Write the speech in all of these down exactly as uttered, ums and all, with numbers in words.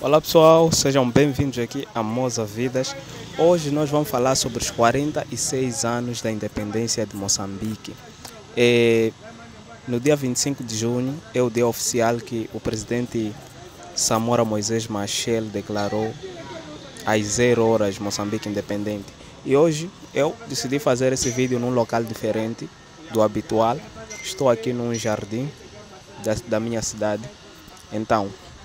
Olá pessoal, sejam bem-vindos aqui a Moza Vidas. Hoje nós vamos falar sobre os quarenta e seis anos da independência de Moçambique. E no dia vinte e cinco de junho é o dia oficial que o presidente Samora Moisés Machel declarou às zero horas Moçambique independente. E hoje eu decidi fazer esse vídeo num local diferente do habitual. Estou aqui num jardim da, da minha cidade. Então,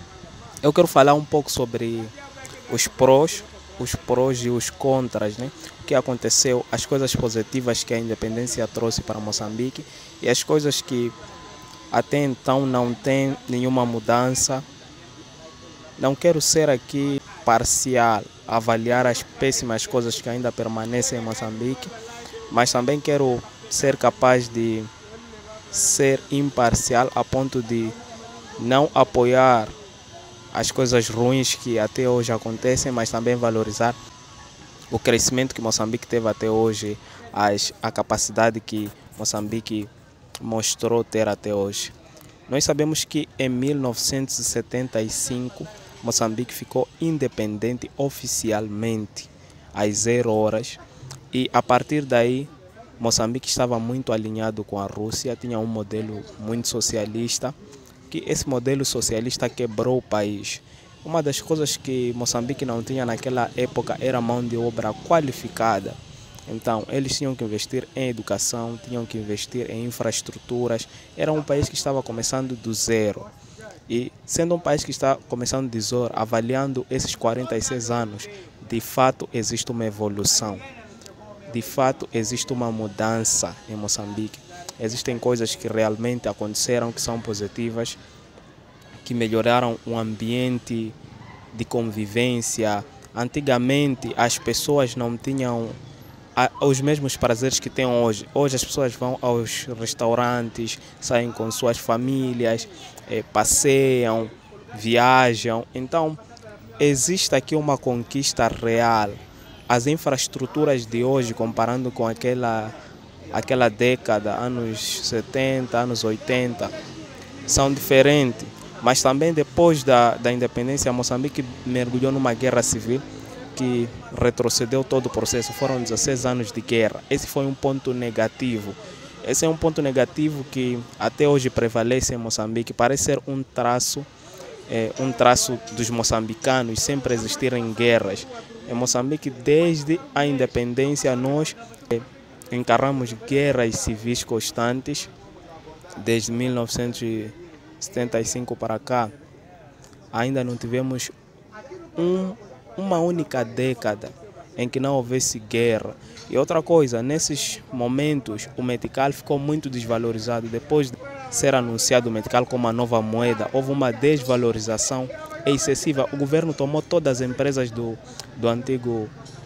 eu quero falar um pouco sobre os prós, os prós e os contras, né? O que aconteceu, as coisas positivas que a independência trouxe para Moçambique e as coisas que até então não tem nenhuma mudança. Não quero ser aqui parcial, avaliar as péssimas coisas que ainda permanecem em Moçambique, mas também quero ser capaz de ser imparcial a ponto de não apoiar as coisas ruins que até hoje acontecem, mas também valorizar o crescimento que Moçambique teve até hoje, as, a capacidade que Moçambique mostrou ter até hoje. Nós sabemos que em mil novecentos e setenta e cinco Moçambique ficou independente oficialmente às zero horas e a partir daí Moçambique estava muito alinhado com a Rússia, tinha um modelo muito socialista, que esse modelo socialista quebrou o país. Uma das coisas que Moçambique não tinha naquela época era mão de obra qualificada. Então, eles tinham que investir em educação, tinham que investir em infraestruturas. Era um país que estava começando do zero. E sendo um país que está começando do zero, avaliando esses quarenta e seis anos, de fato existe uma evolução. De fato existe uma mudança em Moçambique. Existem coisas que realmente aconteceram, que são positivas, que melhoraram o ambiente de convivência. Antigamente as pessoas não tinham os mesmos prazeres que têm hoje. Hoje as pessoas vão aos restaurantes, saem com suas famílias, eh, passeiam, viajam. Então existe aqui uma conquista real. As infraestruturas de hoje, comparando com aquela aquela década, anos setenta, anos oitenta, são diferentes. Mas também depois da, da independência, Moçambique mergulhou numa guerra civil que retrocedeu todo o processo. Foram dezesseis anos de guerra. Esse foi um ponto negativo. Esse é um ponto negativo que até hoje prevalece em Moçambique. Parece ser um traço, é, um traço dos moçambicanos, sempre existirem guerras. Em Moçambique, desde a independência, nós é, encaramos guerras civis constantes, desde mil novecentos e setenta e cinco para cá. Ainda não tivemos um, uma única década em que não houvesse guerra. E outra coisa, nesses momentos o metical ficou muito desvalorizado. Depois de ser anunciado o metical como a nova moeda, houve uma desvalorização excessiva. O governo tomou todas as empresas do, do antigo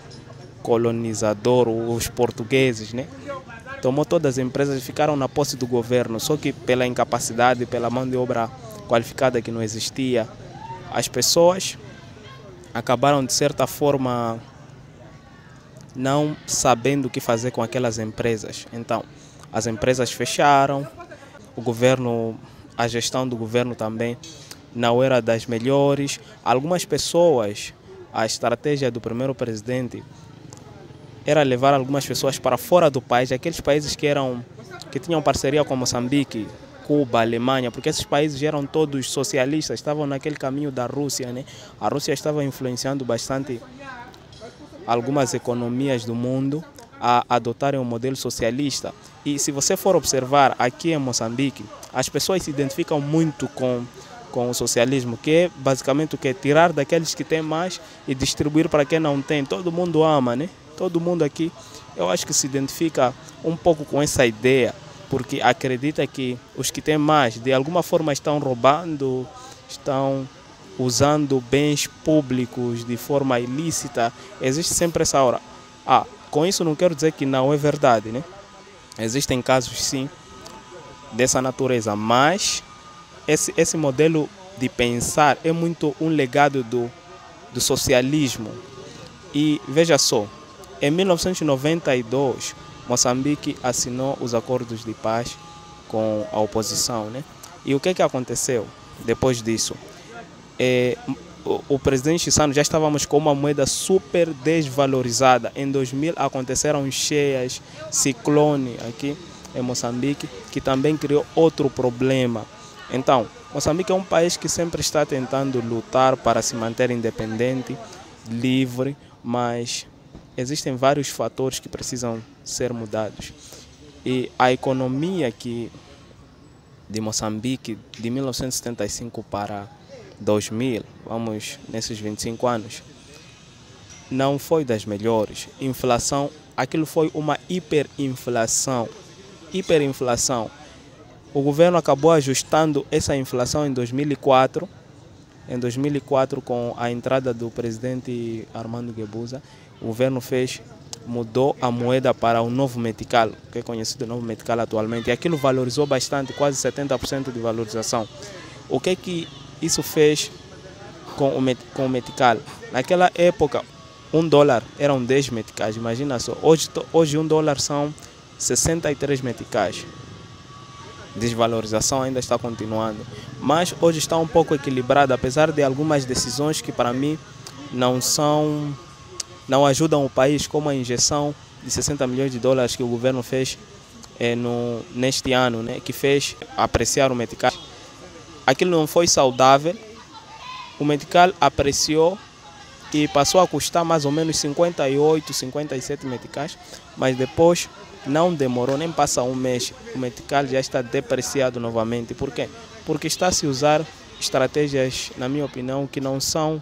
colonizador, os portugueses, né? Tomou todas as empresas e ficaram na posse do governo, só que pela incapacidade, pela mão de obra qualificada que não existia, as pessoas acabaram de certa forma não sabendo o que fazer com aquelas empresas. Então, as empresas fecharam, o governo, a gestão do governo também não era das melhores. Algumas pessoas, a estratégia do primeiro presidente era levar algumas pessoas para fora do país, aqueles países que eram que tinham parceria com Moçambique, Cuba, Alemanha, porque esses países eram todos socialistas, estavam naquele caminho da Rússia, né? A Rússia estava influenciando bastante algumas economias do mundo a adotarem um modelo socialista. E se você for observar aqui em Moçambique, as pessoas se identificam muito com com o socialismo, que é basicamente o que? Tirar daqueles que têm mais e distribuir para quem não tem. Todo mundo ama, né? Todo mundo aqui, eu acho que se identifica um pouco com essa ideia, porque acredita que os que têm mais, de alguma forma, estão roubando, estão usando bens públicos de forma ilícita. Existe sempre essa hora. Ah, com isso não quero dizer que não é verdade, né? Existem casos, sim, dessa natureza, mas esse, esse modelo de pensar é muito um legado do, do socialismo. E veja só, em mil novecentos e noventa e dois, Moçambique assinou os acordos de paz com a oposição, né? E o que que aconteceu depois disso? É, o, o presidente Chissano já estávamos com uma moeda super desvalorizada. Em dois mil aconteceram cheias, ciclone aqui em Moçambique, que também criou outro problema. Então, Moçambique é um país que sempre está tentando lutar para se manter independente, livre, mas existem vários fatores que precisam ser mudados. E a economia que de Moçambique, de mil novecentos e setenta e cinco para dois mil, vamos nesses vinte e cinco anos, não foi das melhores. Inflação, aquilo foi uma hiperinflação. Hiperinflação. O governo acabou ajustando essa inflação em dois mil e quatro. Em dois mil e quatro, com a entrada do presidente Armando Guebuza, o governo fez, mudou a moeda para o novo metical, que é conhecido novo metical atualmente, e aquilo valorizou bastante, quase setenta por cento de valorização. O que é que isso fez com o, met, com o metical? Naquela época, um dólar eram dez meticais, imagina só. Hoje, hoje um dólar são sessenta e três meticais. Desvalorização ainda está continuando, mas hoje está um pouco equilibrado, apesar de algumas decisões que para mim não são, não ajudam o país, como a injeção de sessenta milhões de dólares que o governo fez é, no, neste ano, né, que fez apreciar o metical. Aquilo não foi saudável, o metical apreciou e passou a custar mais ou menos cinquenta e oito, cinquenta e sete meticais, mas depois não demorou, nem passa um mês, o metical já está depreciado novamente. Por quê? Porque está a se usar estratégias, na minha opinião, que não são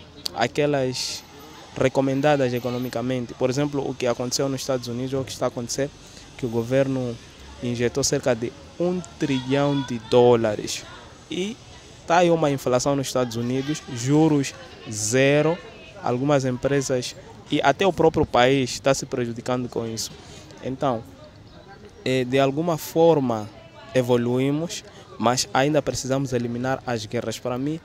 aquelas recomendadas economicamente. Por exemplo, o que aconteceu nos Estados Unidos, ou o que está a acontecer, que o governo injetou cerca de um trilhão de dólares. E está aí uma inflação nos Estados Unidos, juros zero, algumas empresas e até o próprio país está se prejudicando com isso. Então, de alguma forma evoluímos, mas ainda precisamos eliminar as guerras. Para mim,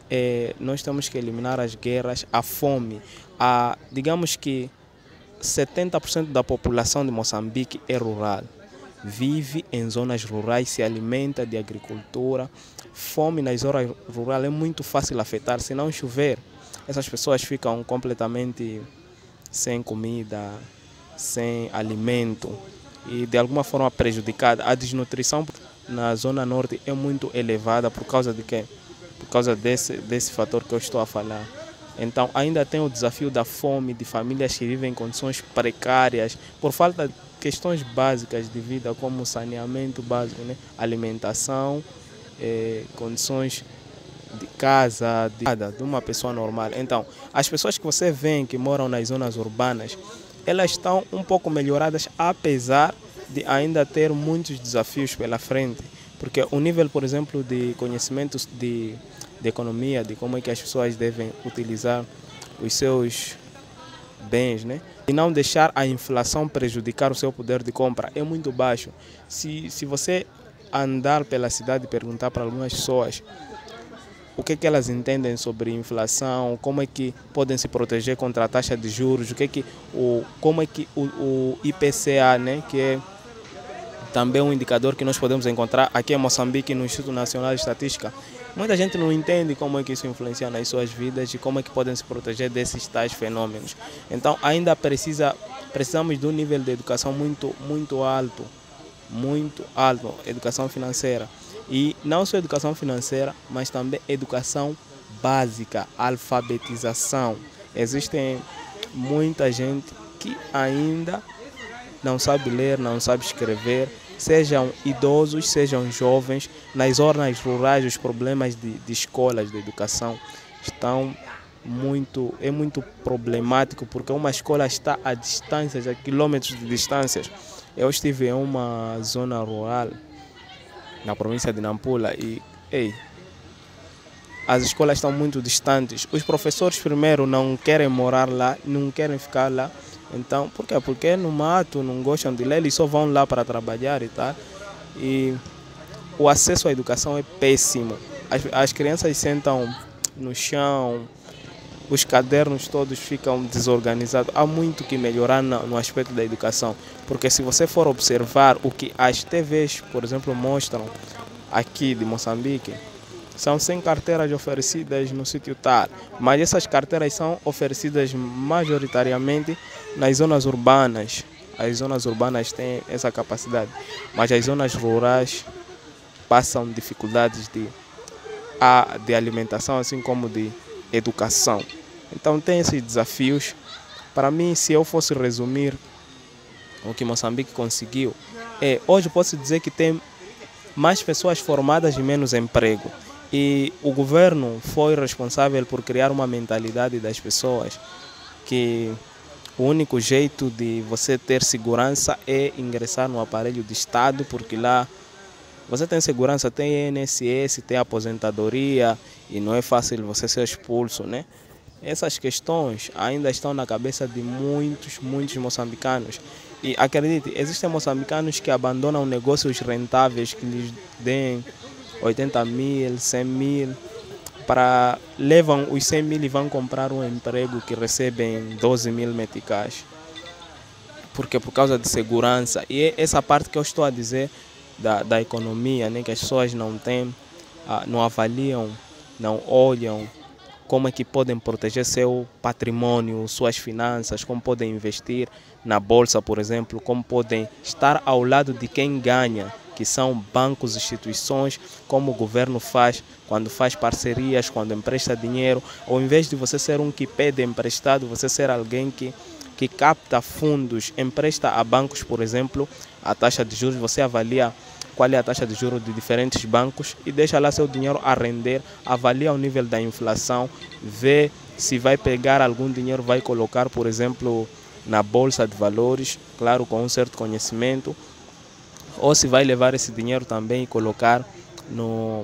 nós temos que eliminar as guerras, a fome. A, digamos que setenta por cento da população de Moçambique é rural. Vive em zonas rurais, se alimenta de agricultura. Fome nas zonas rurais é muito fácil afetar. Se não chover, essas pessoas ficam completamente sem comida, sem alimento e de alguma forma prejudicada. A desnutrição na zona norte é muito elevada por causa de quê? Por causa desse, desse fator que eu estou a falar. Então ainda tem o desafio da fome, de famílias que vivem em condições precárias por falta de questões básicas de vida, como saneamento básico, né? Alimentação, eh, condições de casa, de, de uma pessoa normal. Então, as pessoas que você vê que moram nas zonas urbanas, elas estão um pouco melhoradas, apesar de ainda ter muitos desafios pela frente. Porque o nível, por exemplo, de conhecimentos de, de economia, de como é que as pessoas devem utilizar os seus bens, né? E não deixar a inflação prejudicar o seu poder de compra, é muito baixo. Se, se você andar pela cidade e perguntar para algumas pessoas o que é que elas entendem sobre inflação, como é que podem se proteger contra a taxa de juros, o que é que o como é que o, o I P C A, né, que é também um indicador que nós podemos encontrar aqui em Moçambique no Instituto Nacional de Estatística. Muita gente não entende como é que isso influencia nas suas vidas e como é que podem se proteger desses tais fenômenos. Então ainda precisa precisamos de um nível de educação muito muito alto, muito alto, educação financeira. E não só educação financeira, mas também educação básica, alfabetização. Existem muita gente que ainda não sabe ler, não sabe escrever, sejam idosos, sejam jovens. Nas zonas rurais, os problemas de, de escolas, de educação, estão muito, é muito problemático, porque uma escola está a distâncias, a quilômetros de distâncias. Eu estive em uma zona rural na província de Nampula e ei, as escolas estão muito distantes. Os professores primeiro não querem morar lá, não querem ficar lá. Então, por quê? Porque no mato, não gostam de ler, eles só vão lá para trabalhar e tal. E o acesso à educação é péssimo. As, as crianças sentam no chão, os cadernos todos ficam desorganizados. Há muito que melhorar no, no aspecto da educação, porque se você for observar o que as T Vs, por exemplo, mostram aqui de Moçambique, são cem carteiras oferecidas no sítio tal, mas essas carteiras são oferecidas majoritariamente nas zonas urbanas. As zonas urbanas têm essa capacidade, mas as zonas rurais passam dificuldades de, de alimentação, assim como de educação. Então tem esses desafios. Para mim, se eu fosse resumir o que Moçambique conseguiu, é, hoje posso dizer que tem mais pessoas formadas e menos emprego. E o governo foi responsável por criar uma mentalidade das pessoas que o único jeito de você ter segurança é ingressar no aparelho de Estado, porque lá você tem segurança, tem I N S S, tem aposentadoria e não é fácil você ser expulso, né? Essas questões ainda estão na cabeça de muitos, muitos moçambicanos. E acredite, existem moçambicanos que abandonam negócios rentáveis que lhes deem oitenta mil, cem mil, para levam os cem mil e vão comprar um emprego que recebem doze mil meticais. Porque por causa de segurança. E é essa parte que eu estou a dizer da, da economia, né, que as pessoas não têm, não avaliam, não olham como é que podem proteger seu patrimônio, suas finanças, como podem investir na bolsa, por exemplo, como podem estar ao lado de quem ganha, que são bancos, instituições, como o governo faz quando faz parcerias, quando empresta dinheiro. Ao invés de você ser um que pede emprestado, você ser alguém que, que capta fundos, empresta a bancos, por exemplo, a taxa de juros, você avalia qual é a taxa de juros de diferentes bancos e deixa lá seu dinheiro a render, avalia o nível da inflação, vê se vai pegar algum dinheiro, vai colocar, por exemplo, na bolsa de valores, claro, com um certo conhecimento, ou se vai levar esse dinheiro também e colocar no,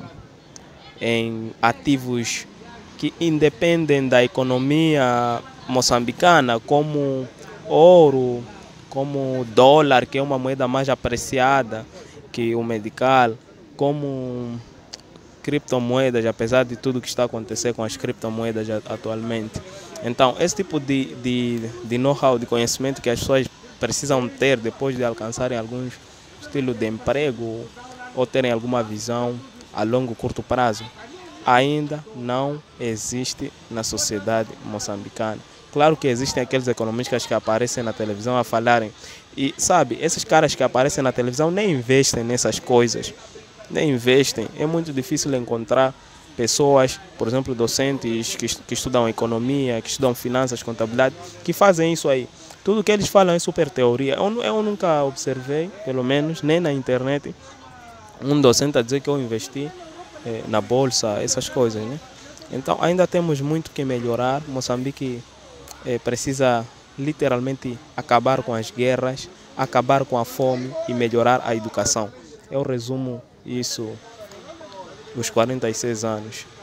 em ativos que independem da economia moçambicana, como ouro, como dólar, que é uma moeda mais apreciada que o medical, como criptomoedas, apesar de tudo que está a acontecer com as criptomoedas atualmente. Então, esse tipo de, de, de know-how, de conhecimento que as pessoas precisam ter depois de alcançarem algum estilo de emprego ou terem alguma visão a longo, curto prazo, ainda não existe na sociedade moçambicana. Claro que existem aqueles economistas que aparecem na televisão a falarem. E, sabe, esses caras que aparecem na televisão nem investem nessas coisas. Nem investem. É muito difícil encontrar pessoas, por exemplo, docentes que, que estudam economia, que estudam finanças, contabilidade, que fazem isso aí. Tudo que eles falam é super teoria. Eu, eu nunca observei, pelo menos, nem na internet, um docente a dizer que eu investi eh, na bolsa, essas coisas, né? Então, ainda temos muito que melhorar. Moçambique eh, precisa literalmente acabar com as guerras, acabar com a fome e melhorar a educação. Eu resumo isso nos quarenta e seis anos.